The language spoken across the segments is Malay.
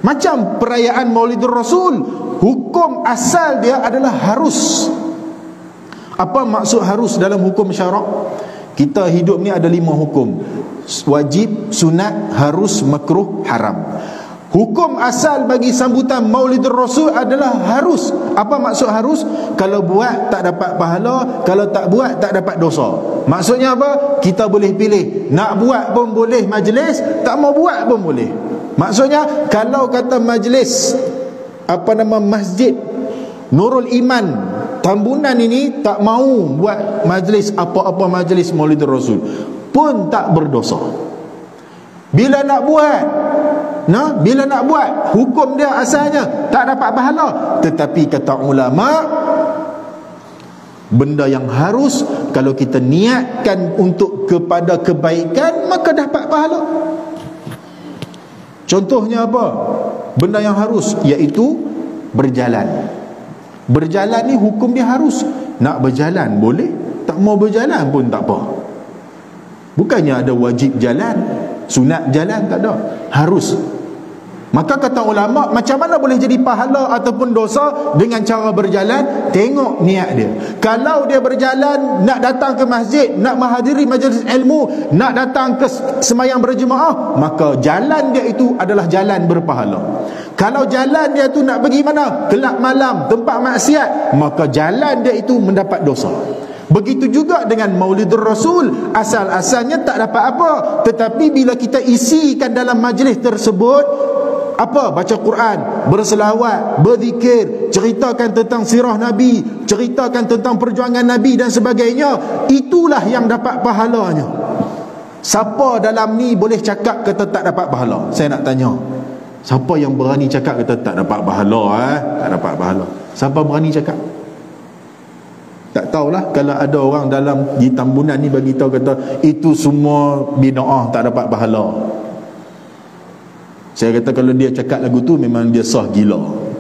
Macam perayaan Maulidur Rasul, hukum asal dia adalah harus. Apa maksud harus dalam hukum syarak? Kita hidup ni ada 5 hukum: wajib, sunat, harus, makruh, haram. Hukum asal bagi sambutan Maulidur Rasul adalah harus. Apa maksud harus? Kalau buat tak dapat pahala, kalau tak buat tak dapat dosa. Maksudnya apa? Kita boleh pilih, nak buat pun boleh majlis, tak mau buat pun boleh. Maksudnya kalau kata majlis Masjid Nurul Iman Tambunan ini tak mau buat majlis apa-apa majlis Maulidur Rasul, pun tak berdosa. Bila nak buat, hukum dia asalnya tak dapat pahala. Tetapi kata ulama, benda yang harus, kalau kita niatkan untuk kepada kebaikan, maka dapat pahala. Contohnya apa? Benda yang harus, iaitu berjalan. Berjalan ni hukum dia harus. Nak berjalan boleh, tak mau berjalan pun tak apa. Bukannya ada wajib jalan, sunat jalan, tak ada, harus. Maka kata ulama, macam mana boleh jadi pahala ataupun dosa? Dengan cara berjalan, tengok niat dia. Kalau dia berjalan nak datang ke masjid, nak menghadiri majlis ilmu, nak datang ke sembahyang berjemaah, maka jalan dia itu adalah jalan berpahala. Kalau jalan dia tu nak pergi mana? Kelab malam, tempat maksiat, maka jalan dia itu mendapat dosa. Begitu juga dengan Maulidur Rasul, asal-asalnya tak dapat apa, tetapi bila kita isikan dalam majlis tersebut, apa? Baca Quran, berselawat, berzikir, ceritakan tentang sirah Nabi, ceritakan tentang perjuangan Nabi dan sebagainya, itulah yang dapat pahalanya. Siapa dalam ni boleh cakap kata tak dapat pahala? Saya nak tanya, siapa yang berani cakap kata tak dapat pahala? Tak dapat pahala. Siapa berani cakap? Tak tahulah. Kalau ada orang dalam di Tambunan ni bagi tahu kata itu semua bid'ah, tak dapat pahala, saya kata kalau dia cakap lagu tu memang dia sah gila.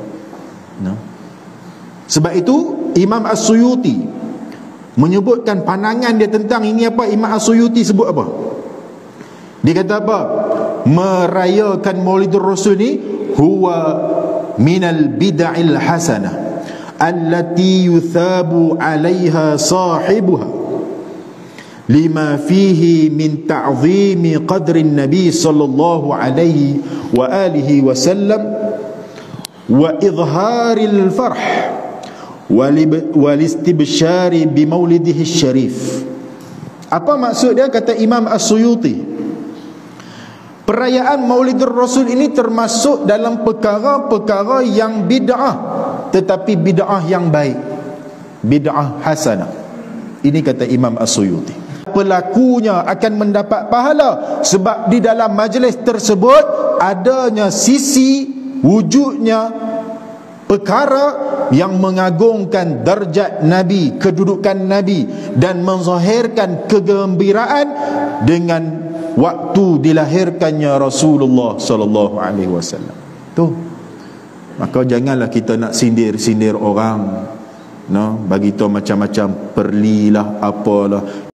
Sebab itu Imam As-Suyuti menyebutkan pandangan dia tentang ini apa? Imam As-Suyuti sebut apa? Dia kata apa? Merayakan Maulidur Rasul ni huwa minal bid'il hasanah allati yuthabu 'alaiha sahibuha lima fihi min ta'zimi qadri Nabi sallallahu alaihi wa alihi wasallam wa idharil farh wal istibshari bi maulidihi syarif. Apa maksud dia? Kata Imam As-Suyuti, perayaan Maulidur Rasul ini termasuk dalam perkara-perkara yang bid'ah, tetapi bid'ah yang baik, bid'ah hasanah. Ini kata Imam As-Suyuti. Pelakunya akan mendapat pahala sebab di dalam majlis tersebut adanya sisi wujudnya perkara yang mengagungkan darjat Nabi, kedudukan Nabi, dan menzahirkan kegembiraan dengan waktu dilahirkannya Rasulullah sallallahu alaihi wasallam. Tu. Maka janganlah kita nak sindir-sindir orang, bagi tahu macam-macam perlilah apalah.